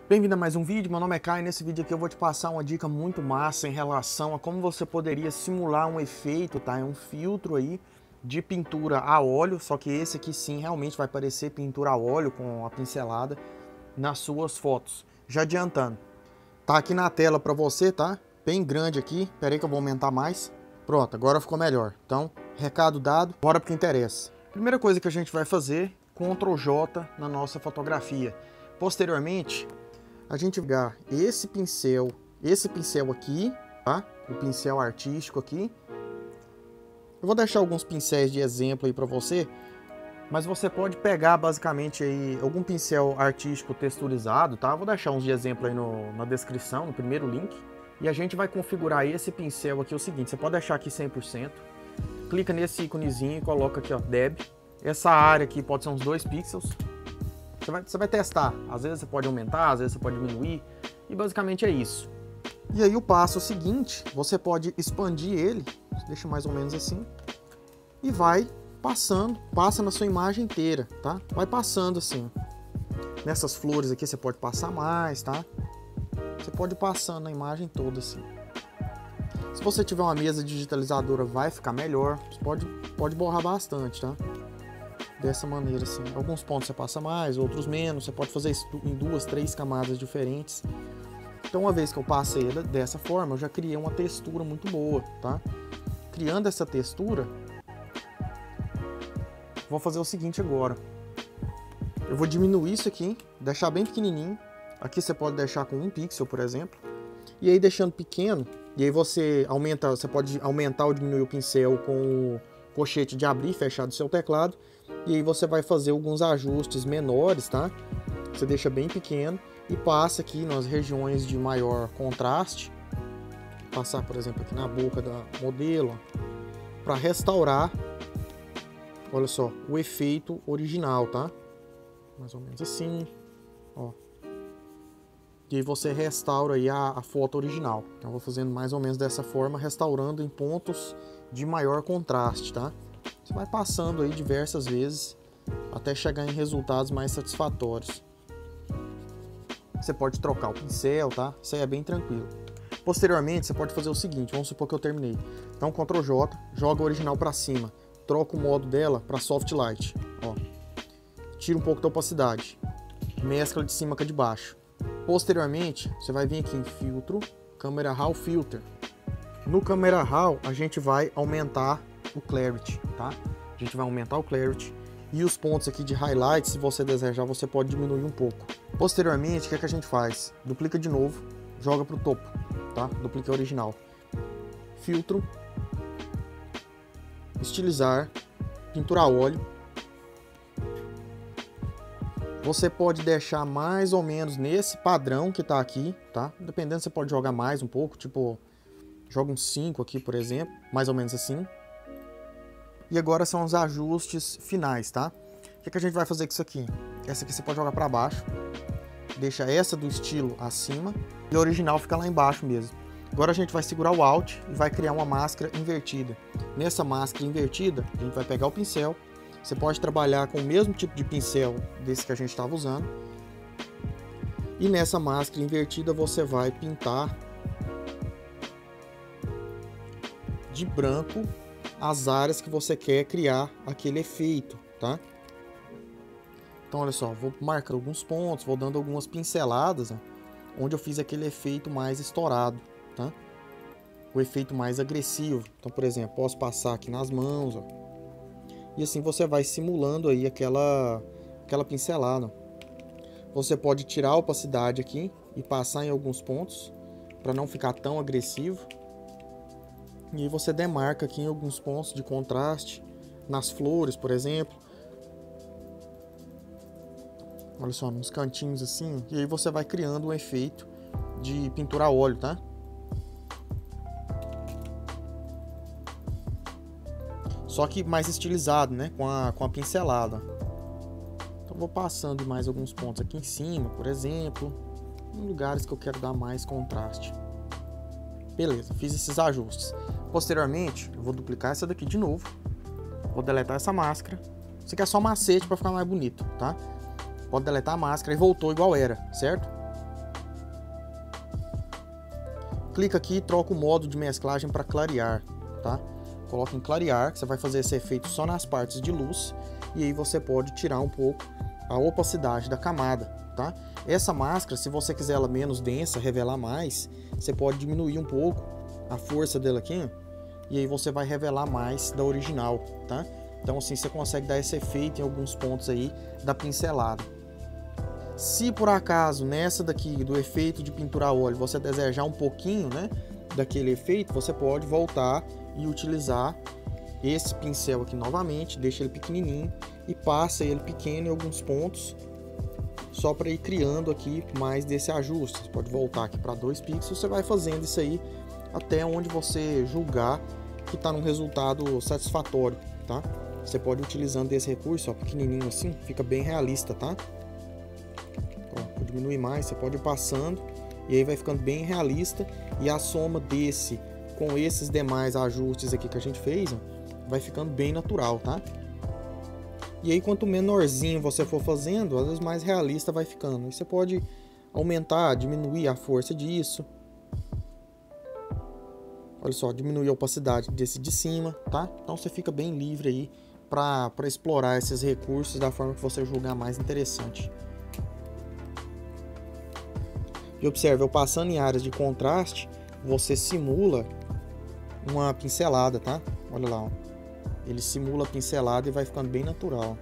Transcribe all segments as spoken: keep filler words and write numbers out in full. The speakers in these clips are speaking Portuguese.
Bem-vindo a mais um vídeo, meu nome é Caio e nesse vídeo aqui eu vou te passar uma dica muito massa em relação a como você poderia simular um efeito, tá? É um filtro aí de pintura a óleo, só que esse aqui sim realmente vai parecer pintura a óleo com a pincelada nas suas fotos. Já adiantando, tá aqui na tela para você, tá? Bem grande aqui, peraí que eu vou aumentar mais. Pronto, agora ficou melhor. Então, recado dado, bora pro que interessa. Primeira coisa que a gente vai fazer, control J na nossa fotografia. Posteriormente, a gente vai pegar esse pincel, esse pincel aqui, tá? O pincel artístico aqui. Eu vou deixar alguns pincéis de exemplo aí para você, mas você pode pegar basicamente aí algum pincel artístico texturizado, tá? Eu vou deixar uns de exemplo aí no, na descrição, no primeiro link. E a gente vai configurar esse pincel aqui o seguinte, você pode deixar aqui cem por cento. Clica nesse íconezinho e coloca aqui, ó, Deb. Essa área aqui pode ser uns dois pixels. Você vai, você vai testar, às vezes você pode aumentar, às vezes você pode diminuir, e basicamente é isso. E aí o passo seguinte, você pode expandir ele, deixa mais ou menos assim, e vai passando, passa na sua imagem inteira, tá? Vai passando assim. Nessas flores aqui você pode passar mais, tá? Você pode ir passando na imagem toda assim. Se você tiver uma mesa digitalizadora vai ficar melhor, você pode, pode borrar bastante, tá? Dessa maneira assim, alguns pontos você passa mais, outros menos, você pode fazer isso em duas, três camadas diferentes. Então uma vez que eu passei dessa forma, eu já criei uma textura muito boa, tá? Criando essa textura, vou fazer o seguinte agora. Eu vou diminuir isso aqui, deixar bem pequenininho. Aqui você pode deixar com um pixel, por exemplo. E aí deixando pequeno, e aí você aumenta, você pode aumentar ou diminuir o pincel com o colchete de abrir e fechar do seu teclado. E aí você vai fazer alguns ajustes menores, tá? Você deixa bem pequeno e passa aqui nas regiões de maior contraste. Passar, por exemplo, aqui na boca da modelo, para restaurar, olha só, o efeito original, tá? Mais ou menos assim, ó. E aí você restaura aí a, a foto original. Então eu vou fazendo mais ou menos dessa forma, restaurando em pontos de maior contraste, tá? Você vai passando aí diversas vezes até chegar em resultados mais satisfatórios. Você pode trocar o pincel, tá? Isso aí é bem tranquilo. Posteriormente, você pode fazer o seguinte, vamos supor que eu terminei. Então, control J, joga o original para cima, troca o modo dela para Soft Light, ó. Tira um pouco da opacidade, mescla de cima com a de baixo. Posteriormente, você vai vir aqui em Filtro, Camera Raw Filter. No Camera Raw, a gente vai aumentar o Clarity, tá? A gente vai aumentar o Clarity. E os pontos aqui de Highlight, se você desejar, você pode diminuir um pouco. Posteriormente, o que é que a gente faz? Duplica de novo, joga para o topo, tá? Duplica original. Filtro, estilizar, pintura a óleo. Você pode deixar mais ou menos nesse padrão que tá aqui, tá? Dependendo, você pode jogar mais um pouco, tipo, joga uns cinco aqui, por exemplo, mais ou menos assim. E agora são os ajustes finais, tá? O que, é que a gente vai fazer com isso aqui? Essa aqui você pode jogar para baixo, deixa essa do estilo acima e a original fica lá embaixo mesmo. Agora a gente vai segurar o Alt e vai criar uma máscara invertida. Nessa máscara invertida, a gente vai pegar o pincel. Você pode trabalhar com o mesmo tipo de pincel desse que a gente estava usando. E nessa máscara invertida você vai pintar de branco as áreas que você quer criar aquele efeito, tá? Então olha só, vou marcar alguns pontos, vou dando algumas pinceladas, ó, onde eu fiz aquele efeito mais estourado, tá? O efeito mais agressivo. Então, por exemplo, posso passar aqui nas mãos, ó. E assim você vai simulando aí aquela, aquela pincelada. Você pode tirar a opacidade aqui e passar em alguns pontos para não ficar tão agressivo. E aí você demarca aqui em alguns pontos de contraste, nas flores, por exemplo. Olha só, nos cantinhos assim. E aí você vai criando um efeito de pintura a óleo, tá? Só que mais estilizado, né? Com a, com a pincelada. Então vou passando mais alguns pontos aqui em cima, por exemplo. Em lugares que eu quero dar mais contraste. Beleza, fiz esses ajustes. Posteriormente, eu vou duplicar essa daqui de novo. Vou deletar essa máscara. Isso aqui é só macete para ficar mais bonito, tá? Pode deletar a máscara e voltou igual era, certo? clica aqui e troca o modo de mesclagem para clarear, tá? Coloca em clarear, que você vai fazer esse efeito só nas partes de luz, e aí você pode tirar um pouco a opacidade da camada, tá? Essa máscara, se você quiser ela menos densa, revelar mais, você pode diminuir um pouco a força dela aqui, ó, e aí você vai revelar mais da original, tá? Então assim você consegue dar esse efeito em alguns pontos aí da pincelada. Se por acaso nessa daqui do efeito de pintura a óleo você desejar um pouquinho, né, daquele efeito, você pode voltar e utilizar esse pincel aqui novamente, deixa ele pequenininho e passa ele pequeno em alguns pontos, só para ir criando aqui mais desse ajuste. Você pode voltar aqui para dois pixels, você vai fazendo isso aí até onde você julgar que está num resultado satisfatório, tá? Você pode ir utilizando esse recurso, ó, pequenininho assim, fica bem realista, tá? Ó, vou diminuir mais, você pode ir passando e aí vai ficando bem realista, e a soma desse com esses demais ajustes aqui que a gente fez, ó, vai ficando bem natural, tá? E aí quanto menorzinho você for fazendo, às vezes mais realista vai ficando. E você pode aumentar, diminuir a força disso. Olha só, diminuir a opacidade desse de cima, tá? Então você fica bem livre aí para explorar esses recursos da forma que você julgar mais interessante. E observe, eu passando em áreas de contraste, você simula uma pincelada, tá? Olha lá, ó. Ele simula a pincelada e vai ficando bem natural.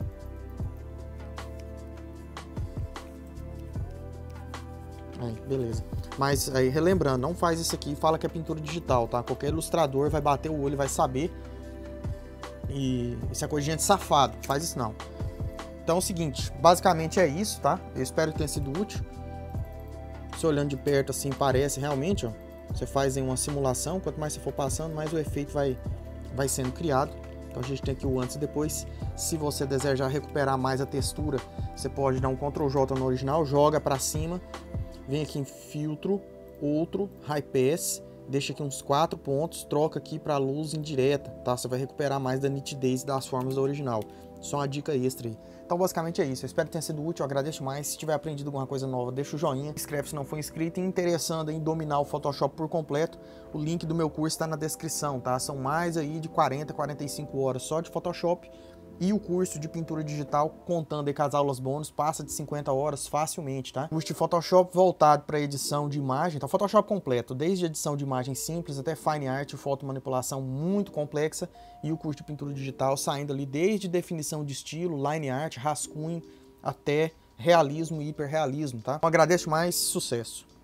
Aí, beleza. Mas aí, relembrando, não faz isso aqui e fala que é pintura digital, tá? Qualquer ilustrador vai bater o olho e vai saber. E isso é coisa de gente safado, faz isso não. Então é o seguinte, basicamente é isso, tá? Eu espero que tenha sido útil. Se olhando de perto assim, parece realmente, ó. Você faz em uma simulação, quanto mais você for passando, mais o efeito vai, vai sendo criado. Então a gente tem aqui o antes e depois. Se você desejar recuperar mais a textura, você pode dar um control J no original, joga para cima, vem aqui em filtro, outro, high pass, deixa aqui uns quatro pontos, troca aqui para luz indireta, tá? Você vai recuperar mais da nitidez das formas do original. Só uma dica extra aí. Então basicamente é isso, eu espero que tenha sido útil, eu agradeço mais. Se tiver aprendido alguma coisa nova, deixa o joinha, inscreve se não for inscrito e interessando em dominar o Photoshop por completo, o link do meu curso está na descrição, tá? São mais aí de quarenta, quarenta e cinco horas só de Photoshop, e o curso de pintura digital, contando aí com as aulas bônus, passa de cinquenta horas facilmente, tá? O curso de Photoshop voltado para edição de imagem, tá? Photoshop completo, desde edição de imagem simples até fine art, fotomanipulação muito complexa, e o curso de pintura digital saindo ali desde definição de estilo, line art, rascunho, até realismo e hiperrealismo, tá? Então, agradeço mais, sucesso!